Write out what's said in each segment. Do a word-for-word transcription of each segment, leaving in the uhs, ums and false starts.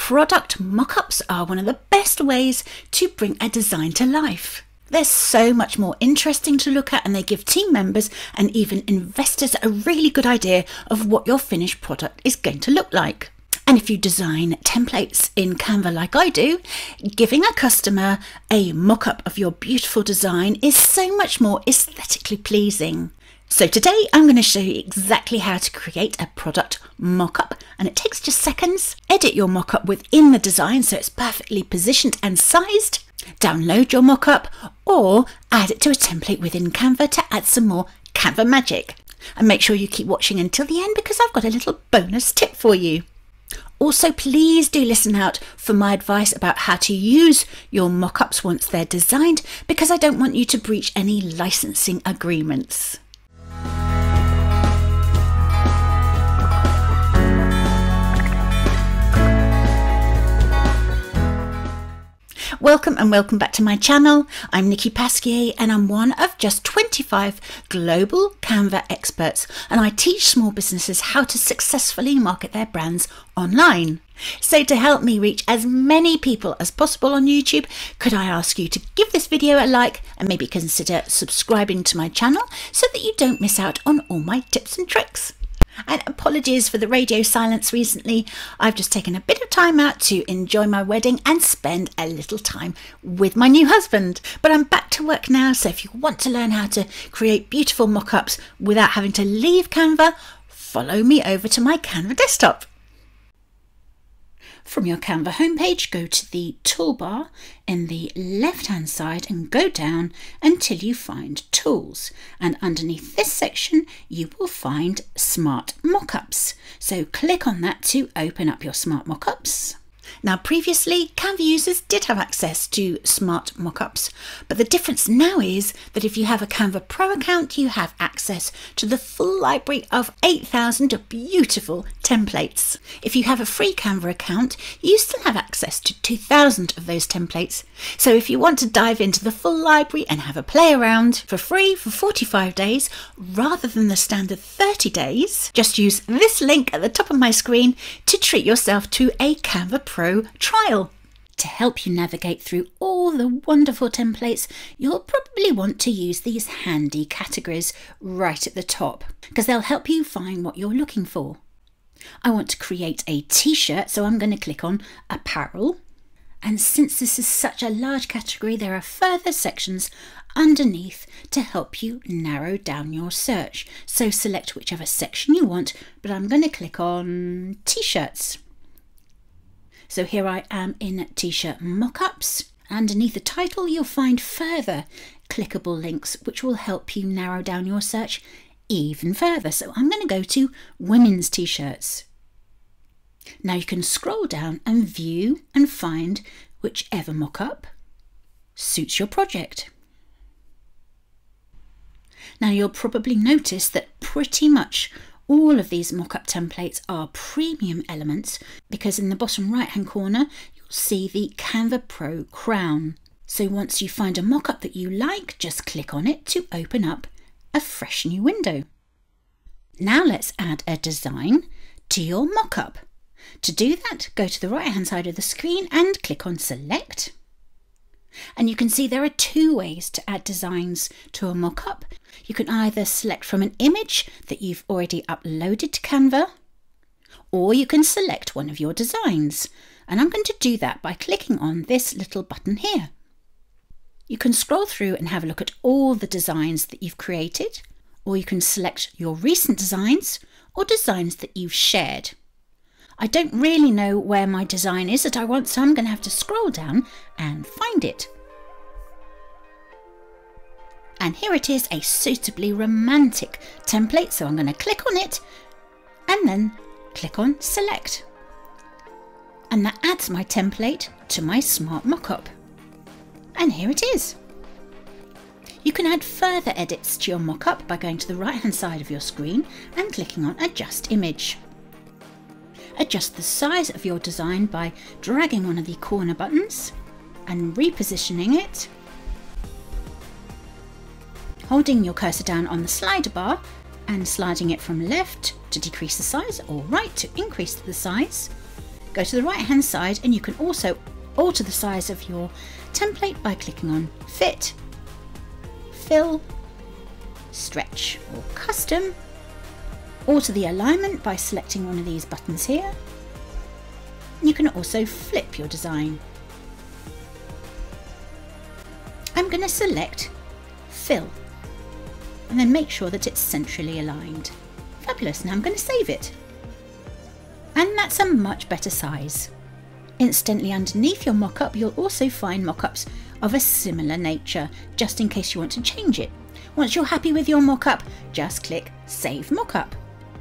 Product mock-ups are one of the best ways to bring a design to life. They're so much more interesting to look at, and they give team members and even investors a really good idea of what your finished product is going to look like. And if you design templates in Canva like I do, giving a customer a mock-up of your beautiful design is so much more aesthetically pleasing. So today I'm going to show you exactly how to create a product mock-up, and it takes just seconds. Edit your mock-up within the design so it's perfectly positioned and sized. Download your mock-up or add it to a template within Canva to add some more Canva magic. And make sure you keep watching until the end because I've got a little bonus tip for you. Also, please do listen out for my advice about how to use your mock-ups once they're designed, because I don't want you to breach any licensing agreements. Welcome and welcome back to my channel. I'm Nikki Pasquier and I'm one of just twenty-five global Canva experts, and I teach small businesses how to successfully market their brands online. So to help me reach as many people as possible on YouTube, could I ask you to give this video a like and maybe consider subscribing to my channel so that you don't miss out on all my tips and tricks. And apologies for the radio silence recently. I've just taken a bit of time out to enjoy my wedding and spend a little time with my new husband. But I'm back to work now, so if you want to learn how to create beautiful mock-ups without having to leave Canva, follow me over to my Canva desktop. From your Canva homepage, go to the toolbar in the left-hand side and go down until you find Tools. And underneath this section, you will find Smart Mockups. So click on that to open up your Smart Mockups. Now, previously, Canva users did have access to Smart Mockups, but the difference now is that if you have a Canva Pro account, you have access to the full library of eight thousand beautiful templates. If you have a free Canva account, you still have access to two thousand of those templates. So if you want to dive into the full library and have a play around for free for forty-five days, rather than the standard thirty days, just use this link at the top of my screen to treat yourself to a Canva Pro trial. To help you navigate through all the wonderful templates, you'll probably want to use these handy categories right at the top, because they'll help you find what you're looking for. I want to create a t-shirt, so I'm going to click on apparel. And since this is such a large category, there are further sections underneath to help you narrow down your search. So select whichever section you want, but I'm going to click on t-shirts. So here I am in t-shirt mockups. Underneath the title, you'll find further clickable links which will help you narrow down your search even further. So I'm going to go to women's t-shirts. Now you can scroll down and view and find whichever mockup suits your project. Now you'll probably notice that pretty much all of these mockup templates are premium elements, because in the bottom right hand corner you'll see the Canva Pro crown. So once you find a mockup that you like, just click on it to open up a fresh new window. Now let's add a design to your mockup. To do that, go to the right hand side of the screen and click on Select. And you can see there are two ways to add designs to a mockup. You can either select from an image that you've already uploaded to Canva, or you can select one of your designs. And I'm going to do that by clicking on this little button here. You can scroll through and have a look at all the designs that you've created, or you can select your recent designs or designs that you've shared. I don't really know where my design is that I want, so I'm going to have to scroll down and find it. And here it is, a suitably romantic template. So I'm going to click on it and then click on Select. And that adds my template to my Smart Mockup. And here it is. You can add further edits to your mockup by going to the right hand side of your screen and clicking on Adjust Image. Adjust the size of your design by dragging one of the corner buttons and repositioning it. Holding your cursor down on the slider bar and sliding it from left to decrease the size or right to increase the size. Go to the right hand side and you can also alter the size of your template by clicking on Fit, Fill, Stretch or Custom. Alter the alignment by selecting one of these buttons here. You can also flip your design. I'm going to select Fill and then make sure that it's centrally aligned. Fabulous, now I'm going to save it. And that's a much better size. Incidentally, underneath your mock-up you'll also find mock-ups of a similar nature, just in case you want to change it. Once you're happy with your mock-up, just click Save Mock-up.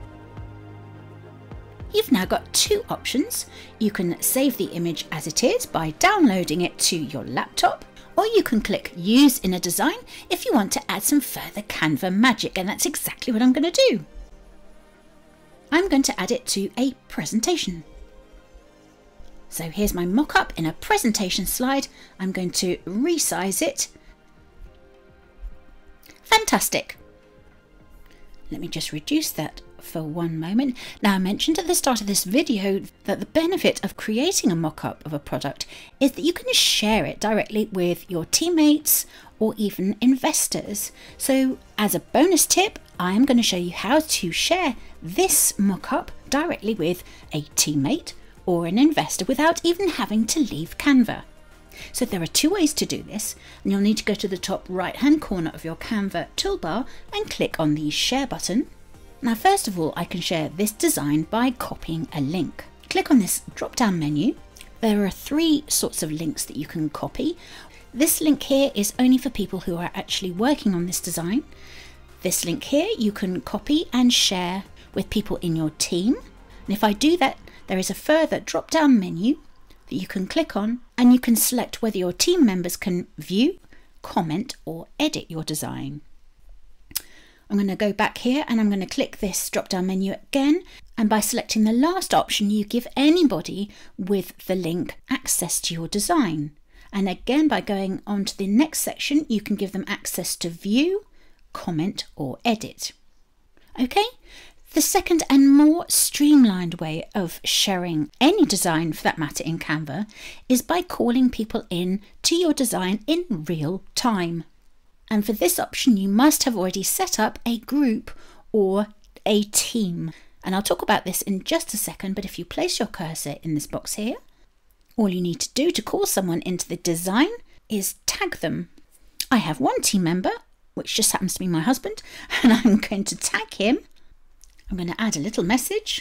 You've now got two options. You can save the image as it is by downloading it to your laptop, or you can click Use in a Design if you want to add some further Canva magic, and that's exactly what I'm going to do. I'm going to add it to a presentation. So here's my mock-up in a presentation slide. I'm going to resize it. Fantastic. Let me just reduce that for one moment. Now, I mentioned at the start of this video that the benefit of creating a mock-up of a product is that you can share it directly with your teammates or even investors. So as a bonus tip, I am going to show you how to share this mock-up directly with a teammate or an investor without even having to leave Canva. So there are two ways to do this, and you'll need to go to the top right hand corner of your Canva toolbar and click on the share button. Now first of all, I can share this design by copying a link. Click on this drop down menu. There are three sorts of links that you can copy. This link here is only for people who are actually working on this design. This link here you can copy and share with people in your team. And if I do that, there is a further drop down menu that you can click on, and you can select whether your team members can view, comment or edit your design. I'm going to go back here and I'm going to click this drop down menu again, and by selecting the last option you give anybody with the link access to your design. And again, by going on to the next section you can give them access to view, comment or edit. Okay, the second and more streamlined way of sharing any design for that matter in Canva is by calling people in to your design in real time. And for this option you must have already set up a group or a team. And I'll talk about this in just a second, but if you place your cursor in this box here, all you need to do to call someone into the design is tag them. I have one team member, which just happens to be my husband, and I'm going to tag him. I'm going to add a little message.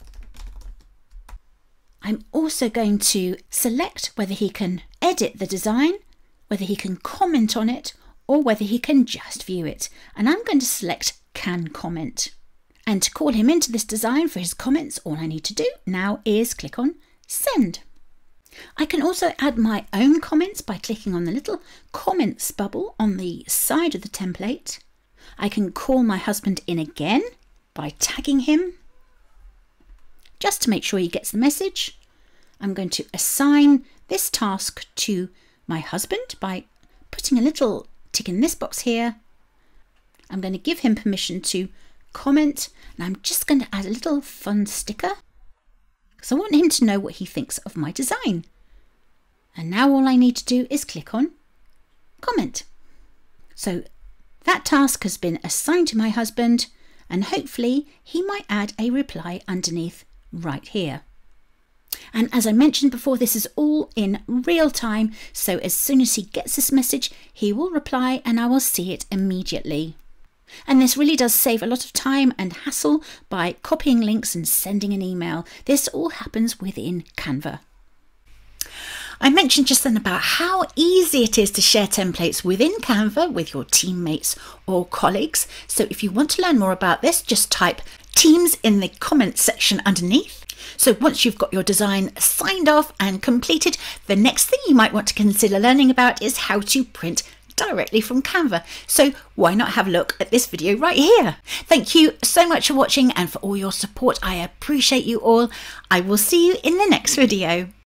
I'm also going to select whether he can edit the design, whether he can comment on it, or whether he can just view it. And I'm going to select Can Comment. And to call him into this design for his comments, all I need to do now is click on Send. I can also add my own comments by clicking on the little comments bubble on the side of the template. I can call my husband in again by tagging him. Just to make sure he gets the message, I'm going to assign this task to my husband by putting a little tick in this box here. I'm going to give him permission to comment, and I'm just going to add a little fun sticker because I want him to know what he thinks of my design. And now all I need to do is click on Comment. So that task has been assigned to my husband, and hopefully he might add a reply underneath right here. And as I mentioned before, this is all in real time, so as soon as he gets this message he will reply and I will see it immediately. And this really does save a lot of time and hassle by copying links and sending an email. This all happens within Canva. I mentioned just then about how easy it is to share templates within Canva with your teammates or colleagues. So if you want to learn more about this, just type Teams in the comments section underneath. So once you've got your design signed off and completed, the next thing you might want to consider learning about is how to print directly from Canva. So why not have a look at this video right here? Thank you so much for watching and for all your support. I appreciate you all. I will see you in the next video.